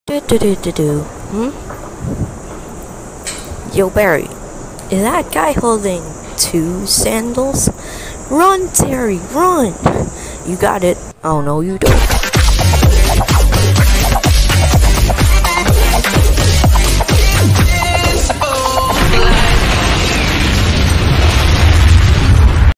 Do. Yo, Barry, is that guy holding two sandals? Run, Terry, run! You got it. Oh, no, you don't.